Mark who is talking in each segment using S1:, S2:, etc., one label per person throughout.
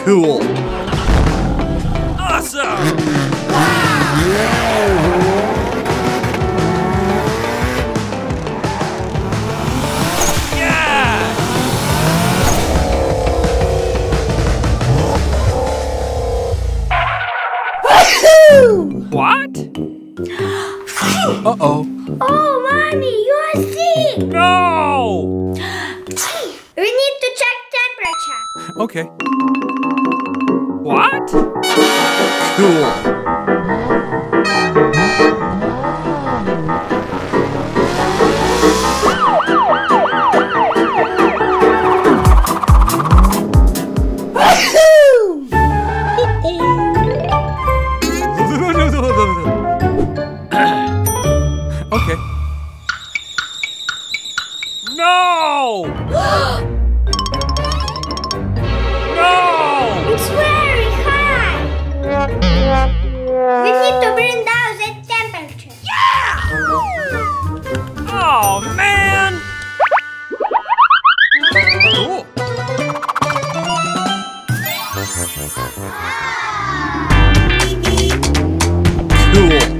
S1: Cool. Awesome. Yeah. What? Uh-oh.
S2: Oh, Mommy, you're sick!
S1: No!
S2: We need to check temperature.
S1: Okay. What? Cool. Okay. No! No!
S2: It's very high. We need to bring down the temperature.
S1: Oh, man! Cool. Cool.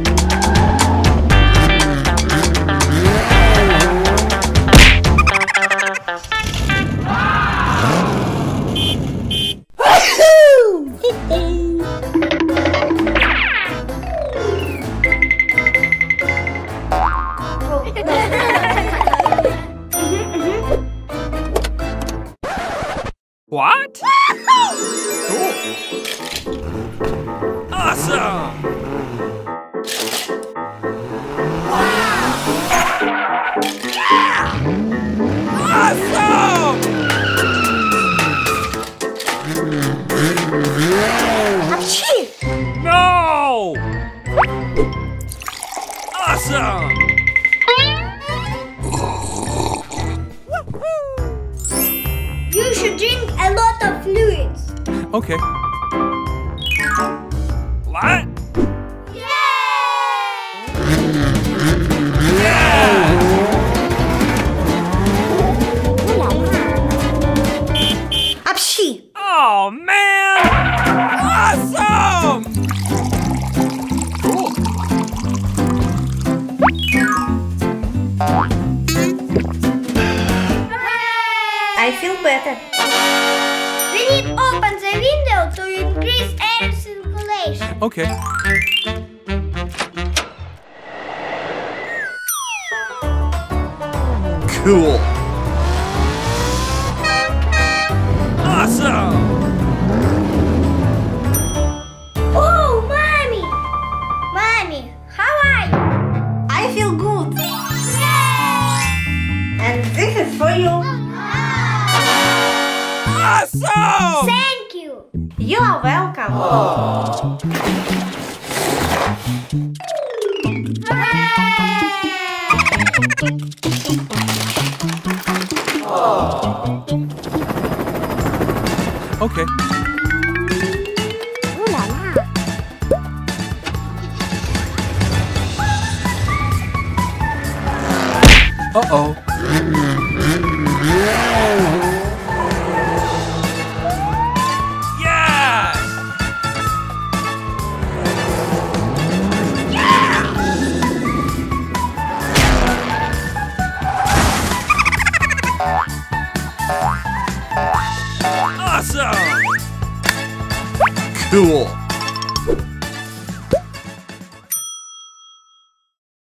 S1: What? Cool. Awesome! Awesome!
S2: Achoo!
S1: No! Awesome!
S2: You should drink a lot of fluids.
S1: Okay. What?
S2: Apshi!
S1: Oh, man! Awesome! Cool.
S2: I feel better. We need to open the window to increase air circulation.
S1: Okay. Cool. Awesome!
S2: Oh, Mommy! Mommy, how are you? I feel good. And this is for you.
S1: Awesome!
S2: Thank you.
S3: You are welcome.
S1: Okay.
S2: Ooh la la.
S1: Uh-oh. Yes! Awesome! Cool.